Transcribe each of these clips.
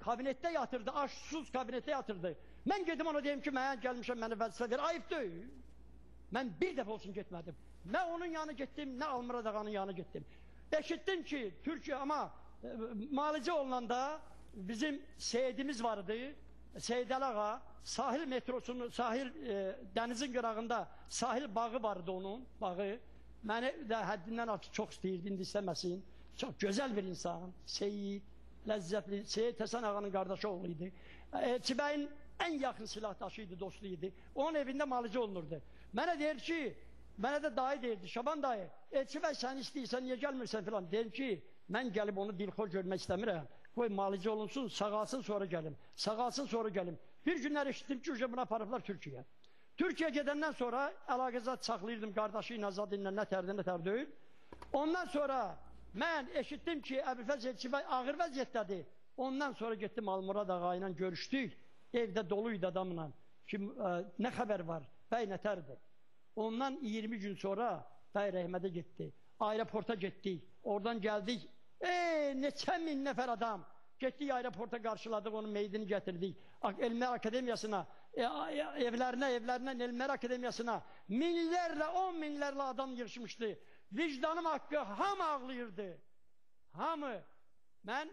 kabinette yatırdı, aşsız kabinette yatırdı. Ben gedim ona diyeyim ki, mən gelmişim, beni vəzifə ver, ayıp değil. Ben bir defa olsun gitmedim. Ne onun yanına gittim, ne Almırad Ağa'nın yanına gittim. Eşittim ki, Türkiye ama Malıcı olanda bizim Seyidimiz vardı. Seyid Ağa, sahil metrosunun, denizin qırağında sahil bağı vardı onun, bağı. Məni də həddindən artıq çox istəyirdi, indi istəməsin. Çox gözəl bir insan, Seyid, ləzzətli, Seyid Həsən Ağanın qardaşı oğlu idi. Elçibəyin ən yaxın silahdaşıydı, dostu idi. Onun evində Malıcı olunurdu. Mənə deyir ki, mənə də dayı deyirdi, Şaban dayı, Elçibəy sən istəyirsən, niyə gəlmirsən filan. Deyir ki, mən gəlib onu dilxor görmək istəmirəm. Qoy Malıcı olunsun, sağalsın sonra gəlim. Sağalsın sonra gəlim. Bir günlər eşitdim ki, buna aparıblar Türkiyə. Türkiyə gedəndən sonra əlaqəzat saxlayırdım qardaşı ilə, zadı ilə, nətər deyil. Ondan sonra mən eşitdim ki, Əbülfəz Elçibəy ağır vəziyyətdədir. Ondan sonra getdim Almırad Ağa ilə görüşdük. Evdə doluydu adamla. Ki, nə xəbər var? Bəy nətərdir? Ondan 20 gün sonra bəy rəhmədə getdi. Aeroporta getdik. Oradan gəldik. Neçə min nəfər adam. Getdik aeroporta qarşıladıq, onun meydini gətirdik. Elmlər Akademiyasına, evlərinə, Elmlər Akademiyasına minlərlə, 10 minlərlə adam yığışmışdı. Vicdanım haqqı hamı ağlayırdı. Hamı. Mən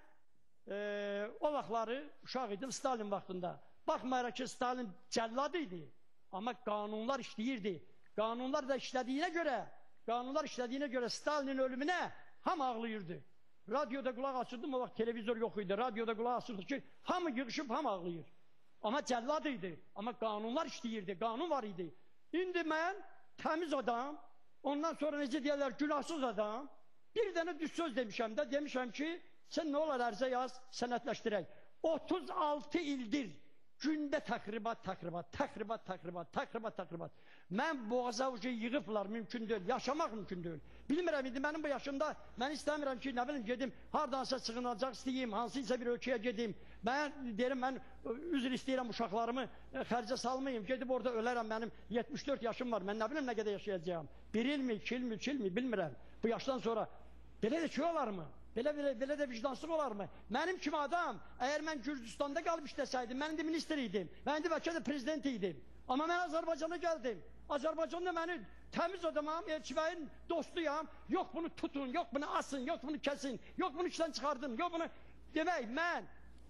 o vaxtları uşaq idim Stalin vaxtında. Baxmayaraq ki, Stalin cəllad idi. Amma qanunlar işləyirdi. Qanunlar da işlədiyinə görə Stalinin ölümünə hamı ağlayırdı. Radyoda qulaq açırdım, o vaxt televizor yox idi. Radyoda qulaq açırdı ki, hamı yığışıb, hamı ağlayır. Amma cəllad idi. Amma qanunlar işləyirdi, qanun var idi. İndi mən təmiz adam, ondan sonra necə deyərlər, günahsız adam, bir dənə düz söz demişəm də, demişəm ki, sən nə olar ərzə yaz, sənətləşdirək. 36 ildir gündə təxribat. Mən boğaza ucu yığıblar, mümkün deyil, yaşamaq mümkün deyil. Bilmirəm, indi mənim bu yaşımda, mən istəmirəm ki, nə bilim, gedim, hardansa sığınacaq istəyim, hansıysa bir ölkəyə gedim. Mən deyirəm, mən üzr istəyirəm uşaqlarımı xərcə salmayayım, gedib orada ölərəm, mənim 74 yaşım var, mən nə bilim nə qədər yaşayacağım. 1 ilmi, 2 ilmi, bilmirəm. Bu yaşdan sonra belə də ki olarmı? Belə də vicdansız olarmı? Mənim kimi adam, əgər mən Gürcüstanda qalıb işləsəydim, mən indi minister idim, mən indi bəlkə də prezident idim. Amma mən Azərbaycana gəldim. Azərbaycanda məni təmiz adamam, Elçibəyin dostuyam. Yox bunu tutun, yox bunu asın, yox bunu kəsin, yox bunu işdən çıxardın, yox bunu... Demək, mən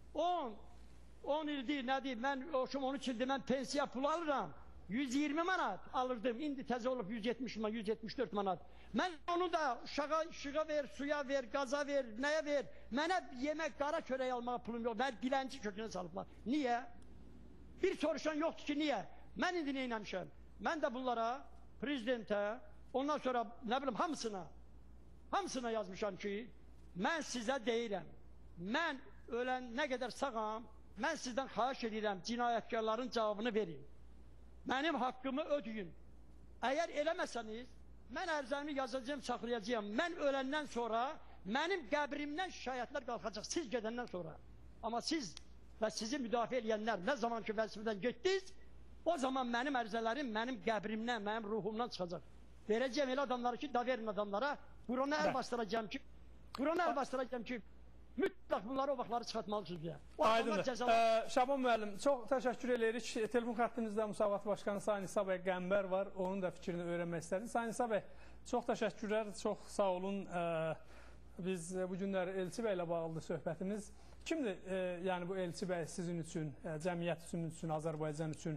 10 ildir, nə deyim, mən 13 ildir, mən pensiya pul alıram. 120 manat alırdım, indi təzə olub 170 manat, 174 manat. Mən onu da işığa ver, suya ver, qaza ver, nəyə ver. Mənə yemək, qara çörək almağa pulum yox, mən dilənci kökünə salıblar. Niyə? Bir soruşan yoxdur ki, niyə? Mən indi neynəmişəm? Mən də bunlara, prezidentə, ondan sonra, nə bilim, hamısına yazmışam ki, mən sizə deyirəm, mən ölən nə qədər sağam, mən sizdən xahiş edirəm, cinayətkarların cavabını verin. Mənim haqqımı ödəyin. Əgər eləməsəniz, mən ərzəmi yazacağım, saxlayacağım. Mən öləndən sonra, mənim qəbrimdən şikayətlər qalxacaq, siz gedəndən sonra. Amma siz və sizi müdafiə edənlər nə zaman ki vəzifədən getdiniz, o zaman mənim ərzələrim mənim qəbrimdən, mənim ruhumdan çıxacaq. Verəcəyəm elə adamları ki, da verin adamlara, Qurana əl bastıracağım ki, mütləq bunları o vaxtları çıxartmalısınız. Aydındır. Şaban müəllim, çox təşəkkür edirik. Telefon xəttimizdə Müsavat Başkanı Sayın İsa bəy Qəmbər var. Onun da fikrini öyrənmək istədik. Sayın İsa bəy, çox təşəkkürlər, çox sağ olun. Biz bu günlər Elçi bəy ilə bağlıdır söhbətimiz. Kimdir yəni bu Elçi bəy sizin üçün, cəmiyyət üçün, Azərbaycan üçün?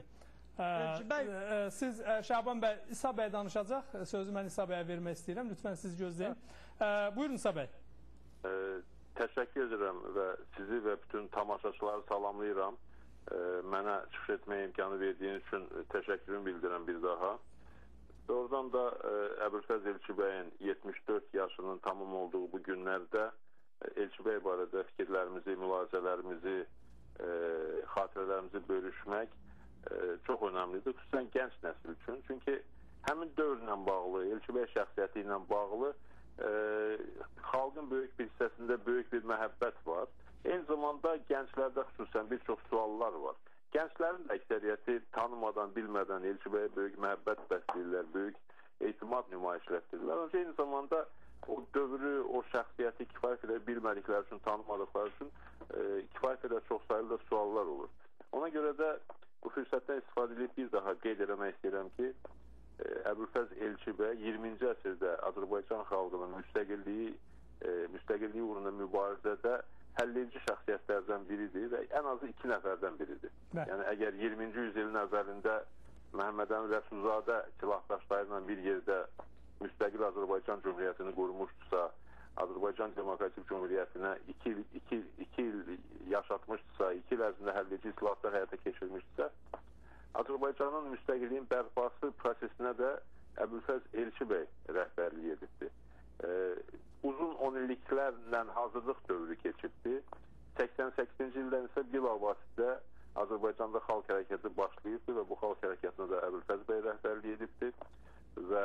Siz Şaban bəy, İsa bəy danışacaq. Sözü mən İsa bəyə vermək istəyirəm. Lütfən siz gözləyin. Buyurun İsa bəy. Təşəkkür edirəm və sizi və bütün tamaşaçıları salamlayıram. Mənə çıxış etməyə imkanı verdiyiniz üçün təşəkkürümü bildirəm bir daha. Oradan da Əbülfəz Elçibəyin 74 yaşının tamam olduğu bu günlərdə Elçibəy barədə fikirlərimizi, mülahizələrimizi, xatirələrimizi bölüşmək çox önəmlidir. Xüsusən gənc nəsil üçün. Çünki həmin dövrlə bağlı, Elçibəy şəxsiyyəti ilə bağlı xalqın böyük bir hissəsində böyük bir məhəbbət var. Eyni zamanda gənclərdə xüsusən bir çox suallar var. Gənclərin də əksəriyyəti tanımadan, bilmədən Elçibəyə böyük məhəbbət bəsləyirlər, böyük etimad nümayiş etdirirlər. Eyni zamanda o dövrü, o şəxsiyyəti kifayət qədər bilmədikləri üçün, tanımadıkları üçün kifayət qədər çox sayıda suallar olur. Ona görə də bu fürsətdən istifadə edib bir daha qeyd eləmək istəyirəm ki, Əbülfəz Elçi bəy 20-ci əsrdə Azərbaycan xalqının müstəqilliyi uğrunda mübarizədə həlledici şəxsiyyətlərdən biridir və ən azı 2 nəfərdən biridir. Yəni əgər 20-ci yüzilin əvvəlində Məhəmməd Əmin Rəsulzadə silahdaşları ilə bir yerdə müstəqil Azərbaycan Cümhuriyyətini qurmuşdusa, Azərbaycan Demokratik Cümhuriyyətinə 2 il yaşatmışdısa, 2 il ərzində həlledici islahatlar həyata keçirmişdisə, Azərbaycanın müstəqilliyin bərpası prosesinə də Əbülfəz Elçi bəy rəhbərlik edibdir. Uzun 10 illiklərlə hazırlıq dövrü keçibdir. 88-ci ildən isə bilavasitə Azərbaycanda xalq hərəkəti başlayıbdır və bu xalq hərəkətinə də Əbülfəz bəy rəhbərlik edibdir. Və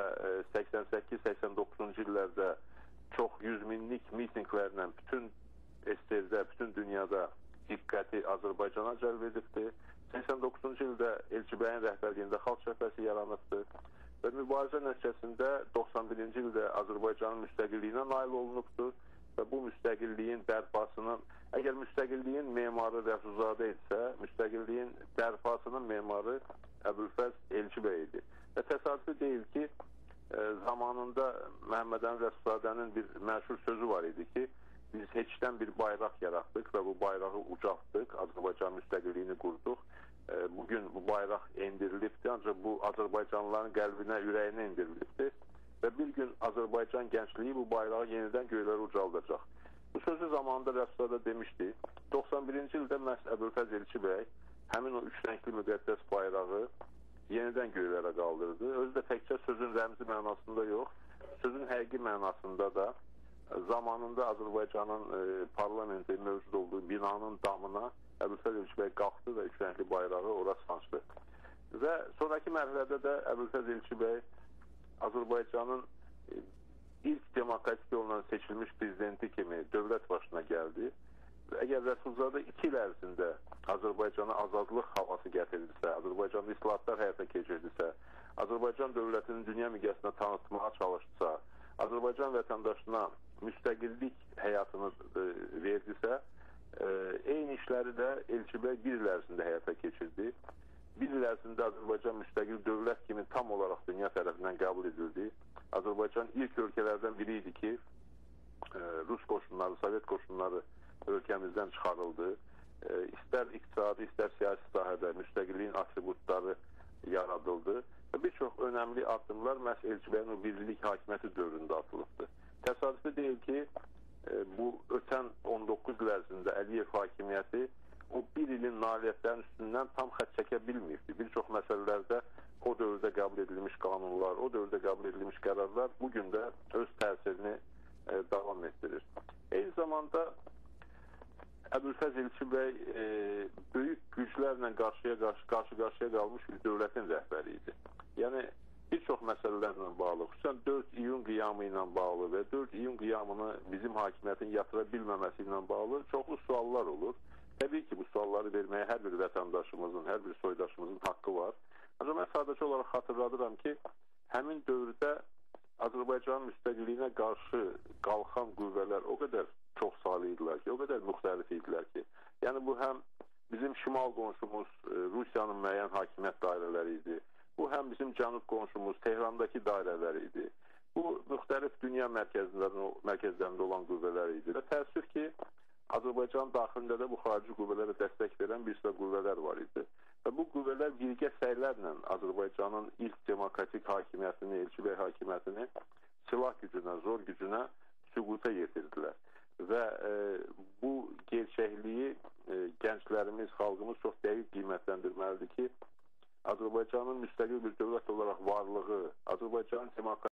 88-89-cu illərdə çox 100 minlik mitinglərlə bütün SSR-də, bütün dünyada diqqəti Azərbaycana cəlb edibdir. 89-cu ildə Elçi bəyin rəhbərliyində xalq cəbhəsi yaranıbdır və mübarizə nəticəsində 91-ci ildə Azərbaycanın müstəqilliyinə nail olunubdur və bu müstəqilliyin bərpasının, əgər müstəqilliyin memarı Rəsulzadə isə, müstəqilliyin bərpasının memarı Əbülfəz Elçi bəy idi. Və təsadüfi deyil ki, zamanında Məhəmməd Əmin Rəsulzadənin bir məşhur sözü var idi ki, biz heçdən bir bayraq yaratdıq və bu bayrağı ucaltdıq, Azərbaycan müstəqilliyini qurduq. Bugün bu bayraq endirilibdir, ancaq bu Azərbaycanlıların qəlbinə, ürəyinə endirilibdir və bir gün Azərbaycan gəncliyi bu bayrağı yenidən göylərə ucaldacaq. Bu sözü zamanında Rəsulzadə demişdi. 91-ci ildə məhz Əbülfəz Elçi bəy həmin o 3 rəngli müqəddəs bayrağı yenidən göylərə qaldırdı. Özü də təkcə sözün rəmzi mənasında yox, sözün həqiqi mənasında da zamanında Azərbaycanın parlamenti mövcud olduğu binanın damına Əbülfəz Elçi bəy qalxdı və 3 rəngli bayrağı ora sancdı. Və sonraki mərhələdə də Əbülfəz Elçi bəy Azərbaycanın ilk demokratik yolla seçilmiş prezidenti kimi dövlət başına gəldi. Əgər Rəsulzadə 2 il ərzində Azərbaycana azadlıq havası gətirdisə, Azərbaycanda islahatlar həyata keçirdisə, Azərbaycan dövlətinin dünya miqyasına tanıtmağa çalışdısa, Azərbaycan vətəndaşına müstəqillik həyatını verdisə, eyni işləri də Elçi bəy 1 il ərzində həyata keçirdi. 1 il ərzində Azərbaycan müstəqil dövlət kimi tam olaraq dünya tərəfindən qəbul edildi. Azərbaycan ilk ölkələrdən biri idi ki, Rus qoşunları, Sovet qoşunları ölkəmizdən çıxarıldı. İstər iqtisadi, istər siyasi sahədə müstəqilliyin atributları yaradıldı və bir çox önəmli addımlar məhz Elçi bəyin o birlik hakimiyyəti dövründə atılıbdır. Təsadüfi deyil ki, bu ötən 19 il ərzində Əliyev hakimiyyəti o 1 ilin nailiyyətlərinin üstündən tam xətt çəkə bilməyibdir. Bir çox məsələlərdə o dövrdə qəbul edilmiş qanunlar, o dövrdə qəbul edilmiş qərarlar bugün də öz təsirini davam etdirir. Eyni zamanda Əbülfəz Elçi bəy böyük güclərlə qarşı-qarşıya qalmış bir dövlətin rəhbəri idi. Yəni, bir çox məsələlərlə bağlı, xüsusən 4 iyun qiyamı ilə bağlı və 4 iyun qiyamını bizim hakimiyyətin yatıra bilməməsi ilə bağlı çoxlu suallar olur. Təbii ki, bu sualları verməyə hər bir vətəndaşımızın, hər bir soydaşımızın haqqı var. Ancaq mən sadəcə olaraq xatırladıram ki, həmin dövrdə Azərbaycanın müstəqilliyinə qarşı qalxan qüvvələr o qədər çox saylı idilər ki, o qədər müxtəlif idilər ki. Yəni, bu həm bizim şimal qonşumuz Rusiyanın müəyyən hakimiyyət dairələri idi. Bu həm bizim cənub qonşumuz Tehrandakı dairələr idi. Bu, müxtəlif dünya mərkəzlərində olan qüvvələr idi. Və təəssüf ki, Azərbaycan daxilində də bu xarici qüvvələrə dəstək verən bir sıra qüvvələr var idi. Və bu qüvvələr birgə səylərlə Azərbaycanın ilk demokratik hakimiyyətini, Elçi bəy hakimiyyətini silah gücünə, zor gücünə süquta yetirdilər. Və bu gerçəkliyi gənclərimiz, xalqımız çox dəqiq qiymətləndirməlidir ki, Azərbaycanın müstəqil bir dövlət olaraq varlığı, Azərbaycanın demokratik